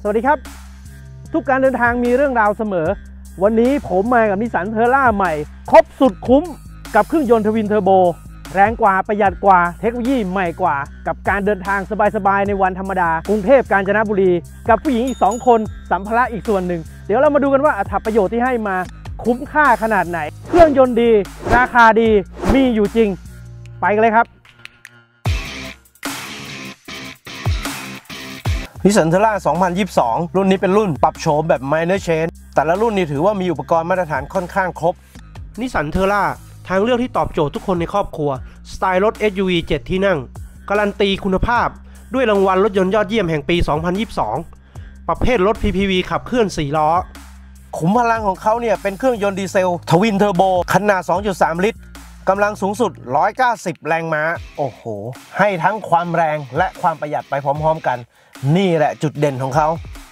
สวัสดีครับทุกการเดินทางมีเรื่องราวเสมอวันนี้ผมมากับนิสสันเทอร่าใหม่ครบสุดคุ้มกับเครื่องยนต์ทวินเทอร์โบแรงกว่าประหยัดกว่าเทคโนโลยีใหม่กว่ากับการเดินทางสบายๆในวันธรรมดากรุงเทพกาญจนบุรีกับผู้หญิงอีก2คนสัมภาระอีกส่วนหนึ่งเดี๋ยวเรามาดูกันว่าอรรถประโยชน์ที่ให้มาคุ้มค่าขนาดไหนเครื่องยนต์ดีราคาดีมีอยู่จริงไปกันเลยครับนิสสันเทอร่า 2022 รุ่นนี้เป็นรุ่นปรับโฉมแบบ Minor Change แต่ละรุ่นนี้ถือว่ามีอุปกรณ์มาตรฐานค่อนข้างครบนิสสันเทอร่าทางเลือกที่ตอบโจทย์ทุกคนในครอบครัวสไตล์รถ SUV 7 ที่นั่งการันตีคุณภาพด้วยรางวัลรถยนต์ยอดเยี่ยมแห่งปี 2022 ประเภทรถ PPV ขับเคลื่อน 4 ล้อขุมพลังของเขาเนี่ยเป็นเครื่องยนต์ดีเซลทวินเทอร์โบขนาด 2.3 ลิตรกำลังสูงสุด 190 แรงม้าโอ้โหให้ทั้งความแรงและความประหยัดไปพร้อมๆกันนี่แหละจุดเด่นของเขา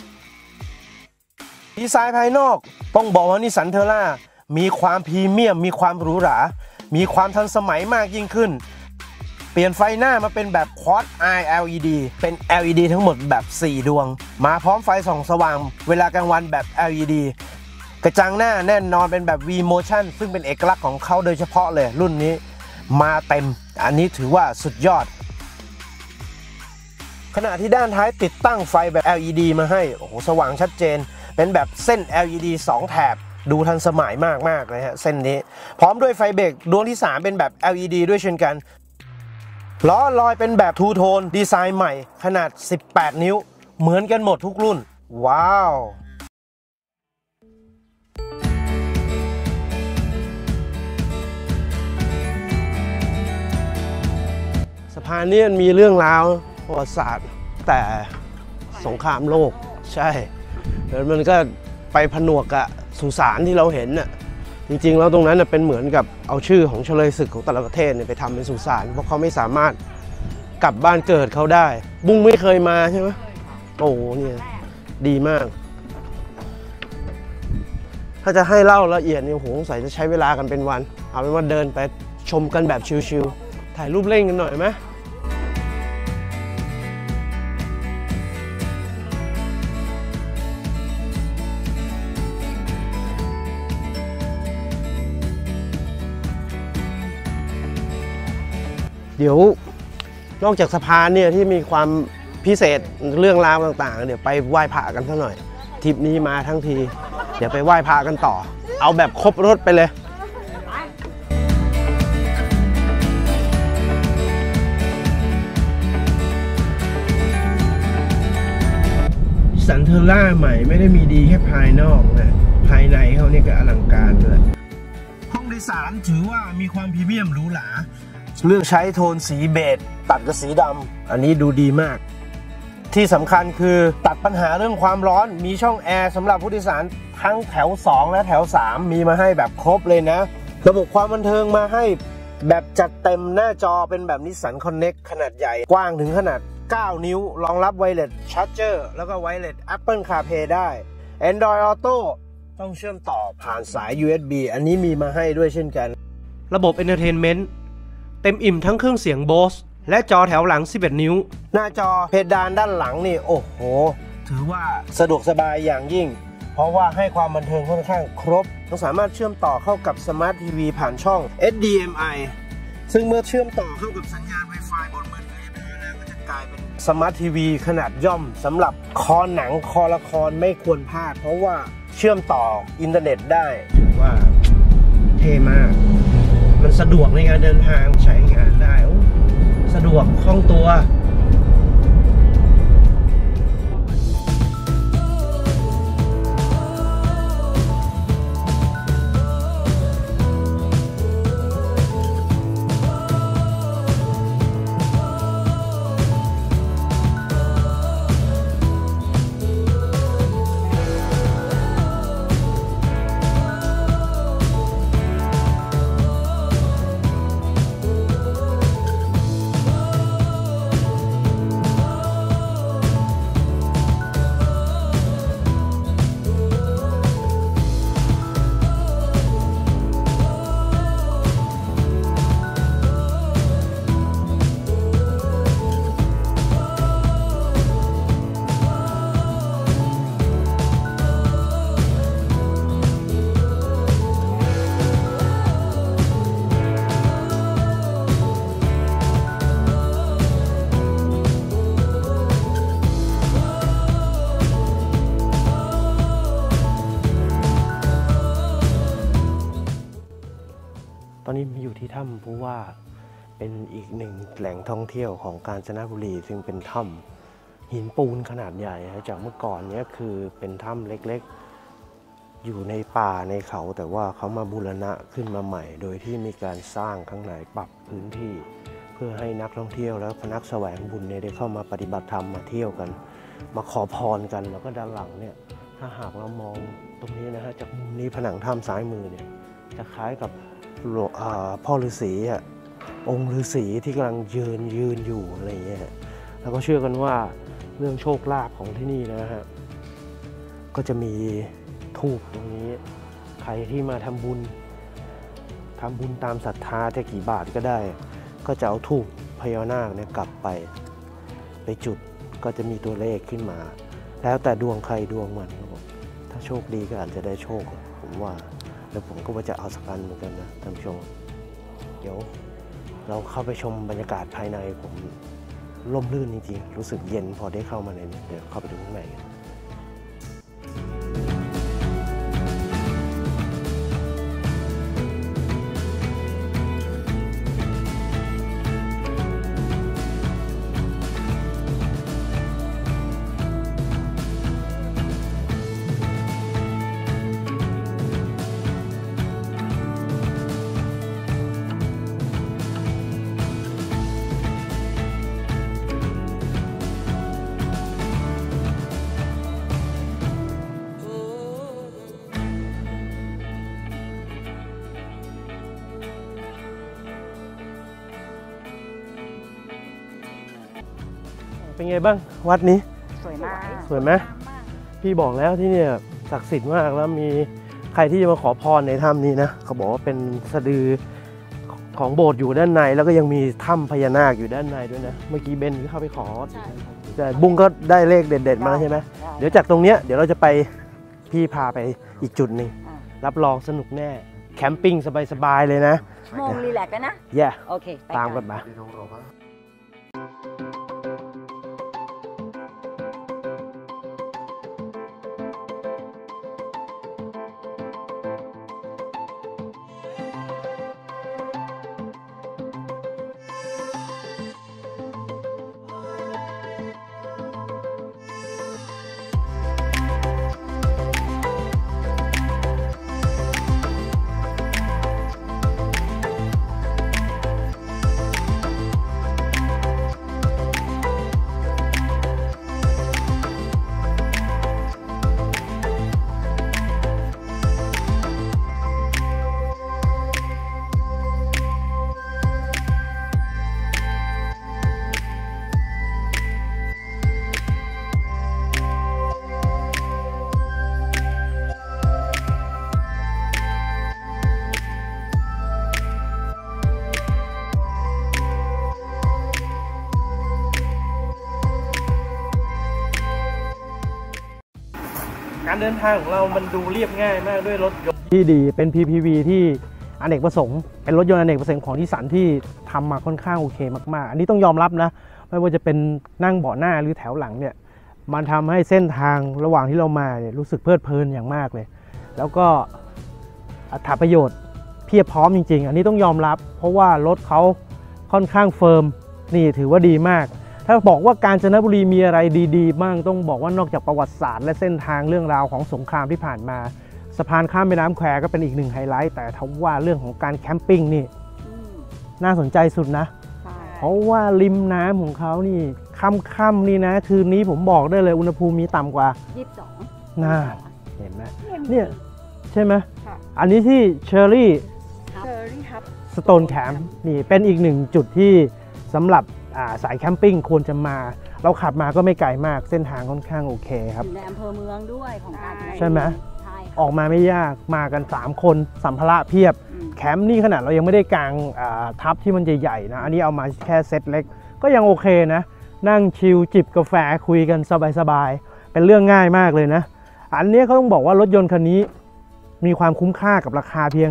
ดีไซน์ภายนอกต้องบอกว่านิสสันเทอร่ามีความพรีเมียมมีความหรูหรามีความทันสมัยมากยิ่งขึ้นเปลี่ยนไฟหน้ามาเป็นแบบ Quad Eye LED เป็น LED ทั้งหมดแบบ4ดวงมาพร้อมไฟส่องสว่างเวลากลางวันแบบ LED กระจังหน้าแน่นอนเป็นแบบ V Motion ซึ่งเป็นเอกลักษณ์ของเขาโดยเฉพาะเลยรุ่นนี้มาเต็มอันนี้ถือว่าสุดยอดขณะที่ด้านท้ายติดตั้งไฟแบบ LED มาให้โอ้โหสว่างชัดเจนเป็นแบบเส้น LED 2 แถบดูทันสมัยมากๆเลยฮะเส้นนี้พร้อมด้วยไฟเบรกดวงที่3เป็นแบบ LED ด้วยเช่นกันล้อลอยเป็นแบบทูโทนดีไซน์ใหม่ขนาด18นิ้วเหมือนกันหมดทุกรุ่นว้าวสะพานนี้มีเรื่องราวประวัติศาสตร์แต่สงครามโลกใช่แล้วมันก็ไปผนวกกับสุสานที่เราเห็นน่ะจริงๆแล้วตรงนั้นเป็นเหมือนกับเอาชื่อของเฉลยศึกของแต่ละประเทศไปทำเป็นสุสานเพราะเขาไม่สามารถกลับบ้านเกิดเขาได้บุ้งไม่เคยมาใช่ไหมโอ้เนี่ยดีมากถ้าจะให้เล่าละเอียดเนี่ยโหสงสัยจะใช้เวลากันเป็นวันเอาเป็นว่าเดินไปชมกันแบบชิลๆถ่ายรูปเล่นกันหน่อยไหมเดี๋ยวนอกจากสะพานเนี่ยที่มีความพิเศษเรื่องราวต่างๆเดี๋ยวไปไหว้พระกันซะหน่อยทริปนี้มาทั้งทีเดี๋ยวไปไหว้พระกันต่อเอาแบบครบรถไปเลยสันเทอร่าใหม่ไม่ได้มีดีแค่ภายนอกนะภายในเขาเนี่ยก็อลังการเลยห้องโดยสารถือว่ามีความพรีเมียมหรูหราเลือกใช้โทนสีเบจตัดกับสีดำอันนี้ดูดีมากที่สำคัญคือตัดปัญหาเรื่องความร้อนมีช่องแอร์สำหรับผู้โดยสารทั้งแถว2และแถว3มีมาให้แบบครบเลยนะระบบความบันเทิงมาให้แบบจัดเต็มหน้าจอเป็นแบบ Nissan Connect ขนาดใหญ่กว้างถึงขนาด9 นิ้วรองรับ Wireless Charger แล้วก็ Wireless Apple CarPlay ได้ Android Auto ต้องเชื่อมต่อผ่านสาย USB อันนี้มีมาให้ด้วยเช่นกันระบบ Entertainmentเต็มอิ่มทั้งเครื่องเสียง Bose และจอแถวหลัง11 นิ้วหน้าจอเพดานด้านหลังนี่โอ้โหถือว่าสะดวกสบายอย่างยิ่งเพราะว่าให้ความบันเทิงค่อนข้างครบต้องสามารถเชื่อมต่อเข้ากับ Smart TV ผ่านช่อง HDMI ซึ่งเมื่อเชื่อมต่อเข้ากับสัญญาณ Wi-Fi บนมือถือแล้วก็จะกลายเป็น Smart TV ขนาดย่อมสำหรับคอหนังคอละครไม่ควรพลาดเพราะว่าเชื่อมต่ออินเทอร์เน็ตได้ถือว่าเท่มากมันสะดวกในการเดินทางใช้งานได้สะดวกคล่องตัวที่ถ้ำผู้ว่าเป็นอีกหนึ่งแหล่งท่องเที่ยวของกาญจนบุรีซึ่งเป็นถ้ำหินปูนขนาดใหญ่จากเมื่อก่อนนี้คือเป็นถ้ำเล็กๆอยู่ในป่าในเขาแต่ว่าเขามาบูรณะขึ้นมาใหม่โดยที่มีการสร้างข้างในปรับพื้นที่เพื่อให้นักท่องเที่ยวและนักแสวงบุญได้เข้ามาปฏิบัติธรรมมาเที่ยวกันมาขอพรกันแล้วก็ด้านหลังเนี่ยถ้าหากเรามองตรงนี้นะฮะจากมุมนี้ผนังถ้ำซ้ายมือเนี่ยจะคล้ายกับพ่อฤาษีองค์ฤาษีที่กำลังยืนอยู่อะไรอย่างเงี้ยแล้วก็เชื่อกันว่าเรื่องโชคลาภของที่นี่นะฮะก็จะมีธูปตรงนี้ใครที่มาทำบุญตามศรัทธาจะกี่บาทก็ได้ก็จะเอาธูปพญานาคเนี่ยกลับไปจุดก็จะมีตัวเลขขึ้นมาแล้วแต่ดวงใครดวงมันครับผมถ้าโชคดีก็อาจจะได้โชคผมว่าแล้วผมก็ว่าจะเอาสักอันเหมือนกันนะท่านผู้ชมเดี๋ยวเราเข้าไปชมบรรยากาศภายในผมร่มรื่นจริงๆรู้สึกเย็นพอได้เข้ามาในนี้เดี๋ยวเข้าไปดูข้างในกันเป็นไงบ้างวัดนี้สวยมากสวยไหมพี่บอกแล้วที่นี่ศักดิ์สิทธิ์มากแล้วมีใครที่จะมาขอพรในถ้ำนี้นะเขาบอกว่าเป็นสะดือของโบสถ์อยู่ด้านในแล้วก็ยังมีถ้ำพญานาคอยู่ด้านในด้วยนะเมื่อกี้เบนเข้าไปขอแต่บุ้งก็ได้เลขเด็ดๆมาใช่ไหมเดี๋ยวจากตรงเนี้ยเดี๋ยวเราจะไปพี่พาไปอีกจุดหนึ่งรับรองสนุกแน่แคมปิ้งสบายๆเลยนะมองรีแลกซ์กันนะโอเคตามกันมาการเดินทางของเรามันดูเรียบง่ายมากด้วยรถยนต์ที่ดีเป็น PPV ที่อเนกประสงค์เป็นรถยนต์อเนกประสงค์ของนิสสันที่ทำมาค่อนข้างโอเคมากๆอันนี้ต้องยอมรับนะไม่ว่าจะเป็นนั่งเบาะหน้าหรือแถวหลังเนี่ยมันทำให้เส้นทางระหว่างที่เรามาเนี่ยรู้สึกเพลิดเพลินอย่างมากเลยแล้วก็อรรถประโยชน์เพียบพร้อมจริงๆอันนี้ต้องยอมรับเพราะว่ารถเขาค่อนข้างเฟิร์มนี่ถือว่าดีมากถ้าบอกว่ากาญจนบุรีมีอะไรดีๆบ้างต้องบอกว่านอกจากประวัติศาสตร์และเส้นทางเรื่องราวของสงครามที่ผ่านมาสะพานข้ามแม่น้ำแควก็เป็นอีกหนึ่งไฮไลท์แต่ถ้าว่าเรื่องของการแคมปิ้งนี่น่าสนใจสุดนะเพราะว่าริมน้ำของเขานี่ค่ำๆนี่นะคืนนี้ผมบอกได้เลยอุณหภูมิมีต่ำกว่า22น่าเห็นไหมเนี่ยใช่ไหมอันนี้ที่เชอร์รี่ฮับสโตนแคมป์นี่เป็นอีกหนึ่งจุดที่สำหรับสายแคมปิ้งควรจะมาเราขับมาก็ไม่ไกลมากเส้นทางค่อนข้างโอเคครับอยู่ในอำเภอเมืองด้วยของกาญจนบุรีใช่ไหมออกมาไม่ยากมากัน3คนสัมภาระเพียบแคมป์นี่ขนาดเรายังไม่ได้กางทับที่มันใหญ่ๆนะอันนี้เอามาแค่เซตเล็กก็ยังโอเคนะนั่งชิลจิบกาแฟคุยกันสบายๆเป็นเรื่องง่ายมากเลยนะอันนี้เขาต้องบอกว่ารถยนต์คันนี้มีความคุ้มค่ากับราคาเพียง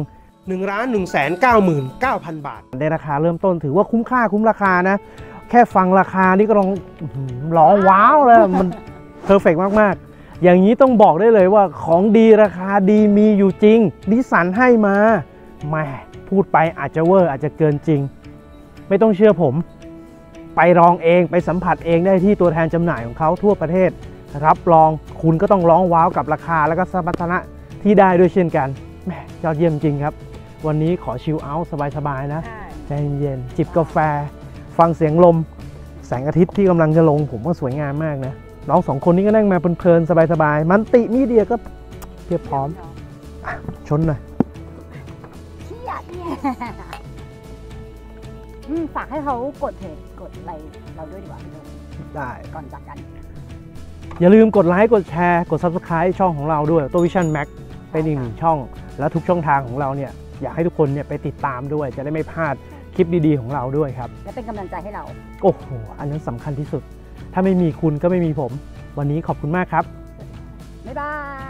1,199,000 บาทในราคาเริ่มต้นถือว่าคุ้มค่าคุ้มราคานะแค่ฟังราคานี่ก็ร้องว้าวแล้วมันเพอร์เฟกต์มากๆอย่างนี้ต้องบอกได้เลยว่าของดีราคาดีมีอยู่จริงนิสสันให้มาแหมพูดไปอาจจะเวอร์อาจจะเกินจริงไม่ต้องเชื่อผมไปลองเองไปสัมผัสเองได้ที่ตัวแทนจำหน่ายของเขาทั่วประเทศรับรองคุณก็ต้องร้องว้าวกับราคาและก็สมรรถนะที่ได้ด้วยเช่นกันแหมยอดเยี่ยมจริงครับวันนี้ขอชิลเอาท์สบายๆนะใจเย็นๆจิบกาแฟฟังเสียงลมแสงอาทิตย์ที่กำลังจะลงผมว่าสวยงามมากนะน้องสองคนนี้ก็นั่งมาเพลินๆสบายๆมันติมีเดียก็เพียบพร้อมชนหน่อยเครียดเนี่ยฝากให้เขากดเพจกดอะไรเราด้วยดีกว่าพี่โดได้ก่อนจากกันอย่าลืมกดไลค์กดแชร์กด Subscribe ช่องของเราด้วยตัววิชั่นแม็กเป็นอีกหนึ่งช่องและทุกช่องทางของเราเนี่ยอยากให้ทุกคนเนี่ยไปติดตามด้วยจะได้ไม่พลาดคลิปดีๆของเราด้วยครับและเป็นกำลังใจให้เราโอ้โหอันนั้นสำคัญที่สุดถ้าไม่มีคุณก็ไม่มีผมวันนี้ขอบคุณมากครับบ๊ายบาย